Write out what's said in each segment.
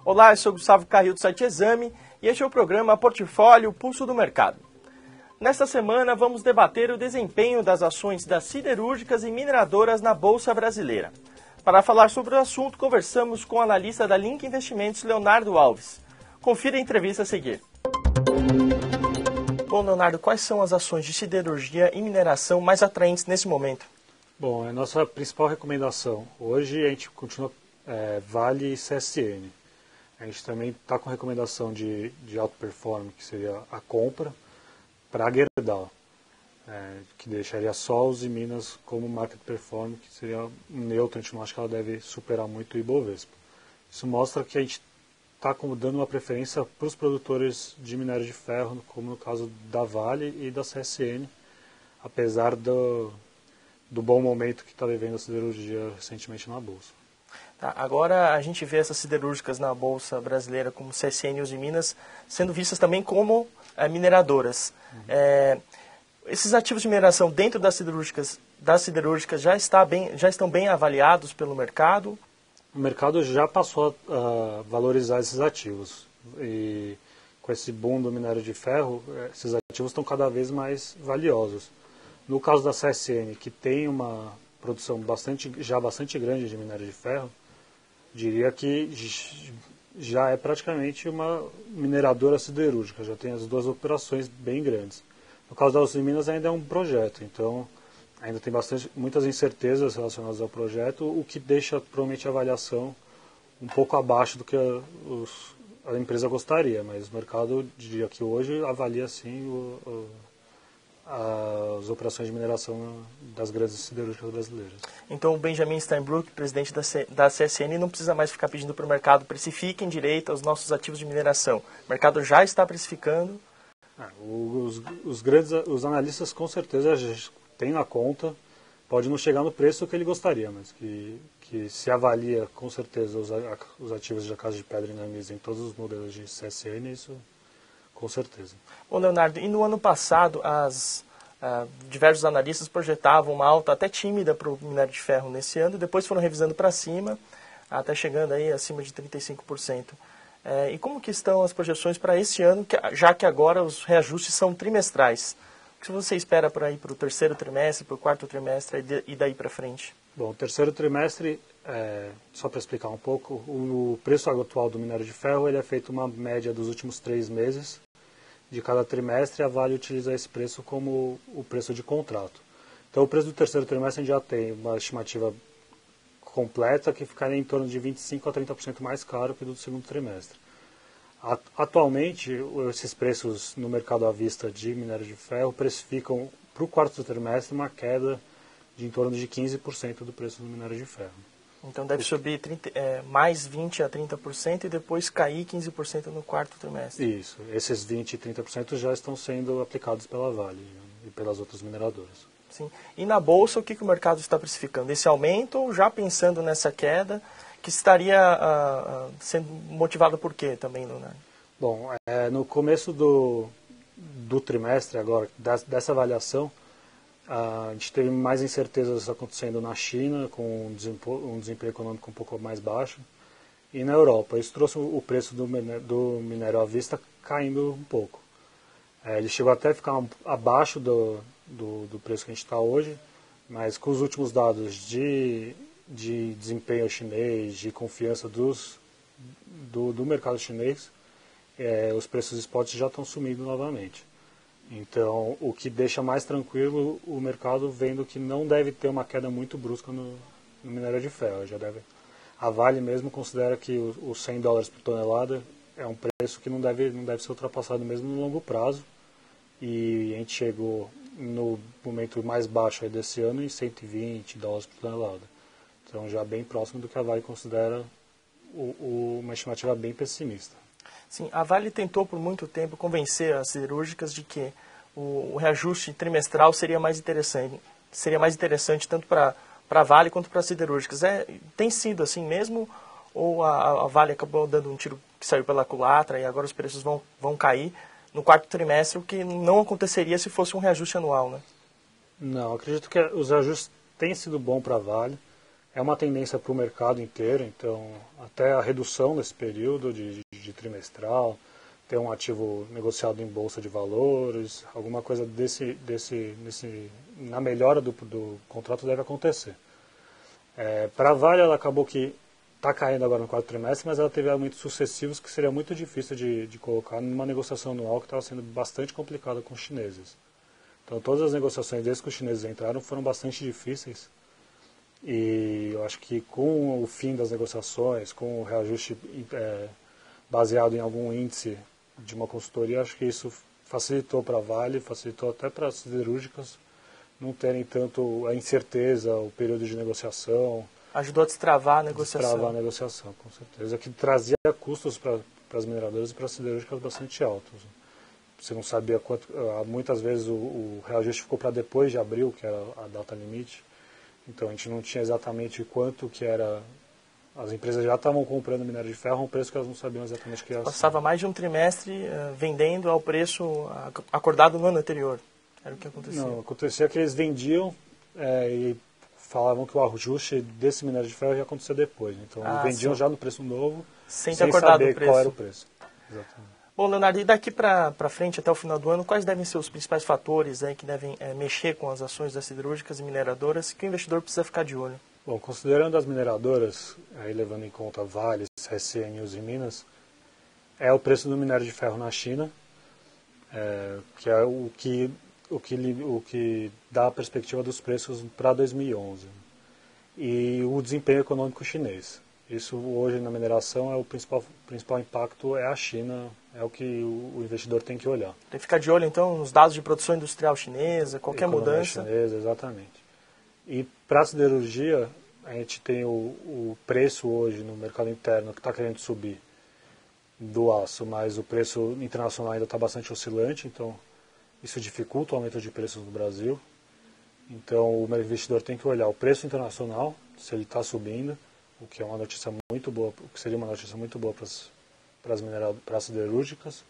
Olá, eu sou Gustavo Carril do site Exame e este é o programa Portfólio Pulso do Mercado. Nesta semana vamos debater o desempenho das ações das siderúrgicas e mineradoras na Bolsa Brasileira. Para falar sobre o assunto, conversamos com o analista da Link Investimentos, Leonardo Alves. Confira a entrevista a seguir. Bom, Leonardo, quais são as ações de siderurgia e mineração mais atraentes nesse momento? Bom, a nossa principal recomendação hoje a gente continua Vale e CSN. A gente também está com recomendação de alto performance, que seria a compra, para a Gerdau, que deixaria Sols e Minas como market performance, que seria neutro. A gente não acha que ela deve superar muito o Ibovespa. Isso mostra que a gente está dando uma preferência para os produtores de minério de ferro, como no caso da Vale e da CSN, apesar do bom momento que está vivendo a siderurgia recentemente na Bolsa. Tá, agora a gente vê essas siderúrgicas na Bolsa Brasileira, como CSN e Uzi Minas, sendo vistas também como mineradoras. Esses ativos de mineração dentro das siderúrgicas já estão bem avaliados pelo mercado? O mercado já passou a valorizar esses ativos. E com esse boom do minério de ferro, esses ativos estão cada vez mais valiosos. No caso da CSN, que tem uma produção já bastante grande de minério de ferro, diria que já é praticamente uma mineradora siderúrgica, já tem as duas operações bem grandes. No caso da Uzi Minas ainda é um projeto, então ainda tem muitas incertezas relacionadas ao projeto, o que deixa provavelmente a avaliação um pouco abaixo do que a empresa gostaria, mas o mercado diria que hoje avalia sim as operações de mineração das grandes siderúrgicas brasileiras. Então o Benjamin Steinbrück, presidente da CSN, não precisa mais ficar pedindo para o mercado precifiquem direito aos nossos ativos de mineração. O mercado já está precificando. Os analistas com certeza já têm na conta, pode não chegar no preço que ele gostaria, mas que se avalia com certeza os ativos de Casa de Pedra e Inamias em todos os modelos de CSN, isso com certeza. Ô Leonardo, e no ano passado, diversos analistas projetavam uma alta até tímida para o minério de ferro nesse ano, e depois foram revisando para cima, até chegando aí acima de 35%. E como que estão as projeções para esse ano, já que agora os reajustes são trimestrais? O que você espera para ir para o terceiro trimestre, para o quarto trimestre e daí para frente? Bom, o terceiro trimestre, só para explicar um pouco, o preço atual do minério de ferro ele é feito uma média dos últimos 3 meses, de cada trimestre, a Vale utiliza esse preço como o preço de contrato. Então, o preço do terceiro trimestre a gente já tem uma estimativa completa que ficaria em torno de 25% a 30% mais caro que do segundo trimestre. Atualmente, esses preços no mercado à vista de minério de ferro precificam para o quarto trimestre uma queda de em torno de 15% do preço do minério de ferro. Então deve subir mais 20% a 30% e depois cair 15% no quarto trimestre. Isso, esses 20% e 30% já estão sendo aplicados pela Vale e pelas outras mineradoras. Sim. E na Bolsa, o que o mercado está precificando? Esse aumento ou já pensando nessa queda, que estaria sendo motivado por quê também, Leonardo? Bom, no começo do trimestre agora, dessa avaliação, a gente teve mais incertezas acontecendo na China, com um desempenho econômico um pouco mais baixo, e na Europa. Isso trouxe o preço do minério à vista caindo um pouco. Ele chegou até a ficar abaixo do preço que a gente está hoje, mas com os últimos dados de desempenho chinês, de confiança do mercado chinês, os preços spot já estão sumindo novamente. Então, o que deixa mais tranquilo o mercado vendo que não deve ter uma queda muito brusca no minério de ferro. A Vale mesmo considera que os $100 por tonelada é um preço que não deve ser ultrapassado mesmo no longo prazo. E a gente chegou no momento mais baixo aí desse ano em $120 por tonelada. Então, já bem próximo do que a Vale considera uma estimativa bem pessimista. Sim, a Vale tentou por muito tempo convencer as siderúrgicas de que o reajuste trimestral seria mais interessante tanto para a Vale quanto para as siderúrgicas. Tem sido assim mesmo? Ou a Vale acabou dando um tiro que saiu pela culatra e agora os preços vão cair no quarto trimestre, o que não aconteceria se fosse um reajuste anual, né? Não, acredito que os reajustes têm sido bom para a Vale. É uma tendência para o mercado inteiro, então até a redução nesse período de trimestral, ter um ativo negociado em bolsa de valores, alguma coisa na melhora do contrato deve acontecer. Para a Vale, ela acabou que está caindo agora no quarto trimestre, mas ela teve aumentos sucessivos que seria muito difícil de colocar numa negociação anual que estava sendo bastante complicada com os chineses. Então todas as negociações desde que os chineses entraram foram bastante difíceis. E eu acho que com o fim das negociações, com o reajuste baseado em algum índice de uma consultoria, acho que isso facilitou para a Vale, facilitou até para as siderúrgicas não terem tanto a incerteza, o período de negociação. Ajudou a destravar a negociação. Destravar a negociação, com certeza. Que trazia custos para as mineradoras e para as siderúrgicas bastante altos. Você não sabia quanto. Muitas vezes o reajuste ficou para depois de abril, que era a data limite. Então a gente não tinha exatamente quanto que era. As empresas já estavam comprando minério de ferro a um preço que elas não sabiam exatamente que era. Passava mais de um trimestre vendendo ao preço acordado no ano anterior. Era o que acontecia. Não, acontecia que eles vendiam e falavam que o ajuste desse minério de ferro ia acontecer depois. Então eles vendiam já no preço novo, sem saber qual era o preço. Exatamente. Bom, Leonardo, e daqui para frente, até o final do ano, quais devem ser os principais fatores que devem mexer com as ações das siderúrgicas e mineradoras que o investidor precisa ficar de olho? Bom, considerando as mineradoras, aí levando em conta Vale, CSN e Usiminas, é o preço do minério de ferro na China, que é o que dá a perspectiva dos preços para 2011. E o desempenho econômico chinês. Isso hoje na mineração o principal impacto é a China, é o que o investidor tem que olhar. Tem que ficar de olho então nos dados de produção industrial chinesa, qualquer mudança. Chinesa, exatamente. E para a siderurgia, a gente tem o preço hoje no mercado interno que está querendo subir do aço, mas o preço internacional ainda está bastante oscilante, então isso dificulta o aumento de preços no Brasil. Então o investidor tem que olhar o preço internacional, se ele está subindo, o que é uma notícia muito boa, o que seria uma notícia muito boa para as siderúrgicas,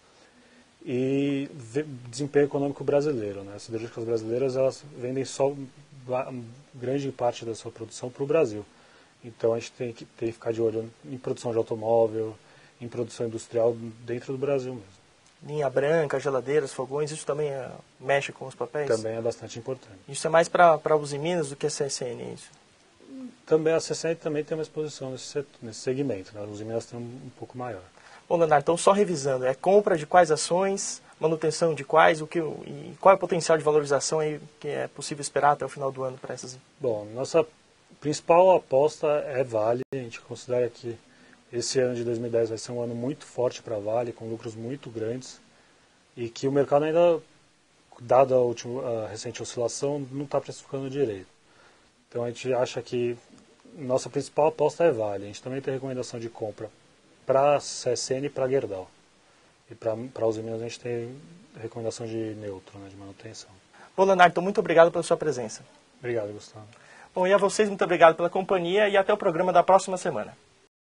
e desempenho econômico brasileiro, né? As siderúrgicas brasileiras elas vendem só grande parte da sua produção para o Brasil. Então a gente tem que ficar de olho em produção de automóvel, em produção industrial dentro do Brasil mesmo. Linha branca, geladeiras, fogões, isso também mexe com os papéis? Também é bastante importante. Isso é mais para Usiminas do que a CSN, é isso? Também a CSN também tem uma exposição nesse segmento, né? Os Usiminas tem um pouco maior. Bom, Leonardo, então só revisando, compra de quais ações, manutenção de quais, e qual é o potencial de valorização aí que é possível esperar até o final do ano para essas? Bom, nossa principal aposta é Vale. A gente considera que esse ano de 2010 vai ser um ano muito forte para a Vale, com lucros muito grandes, e que o mercado ainda, dada a recente oscilação, não está precificando direito. Então a gente acha que nossa principal aposta é Vale. A gente também tem recomendação de compra para CSN e para Gerdau. E para os Usiminas a gente tem recomendação de neutro, né, de manutenção. Bom, Leonardo, então muito obrigado pela sua presença. Obrigado, Gustavo. Bom, e a vocês muito obrigado pela companhia e até o programa da próxima semana.